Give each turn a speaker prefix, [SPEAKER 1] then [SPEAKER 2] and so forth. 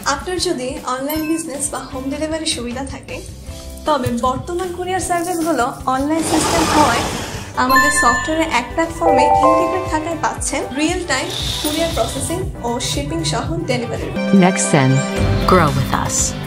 [SPEAKER 1] আপনার যদি online business বা হোম ডেলিভারি সুবিধা থাকে তবে বর্তমান কুরিয়ার সার্ভিসগুলো অনলাইন সিস্টেম হওয়ায় আমাদের সফটওয়্যারে এক প্ল্যাটফর্মে ইন্টিগ্রেট থাকায় পাচ্ছেন রিয়েল টাইম কুরিয়ার প্রসেসিং ও শিপিং সহ delivery.
[SPEAKER 2] Nexen, grow with us.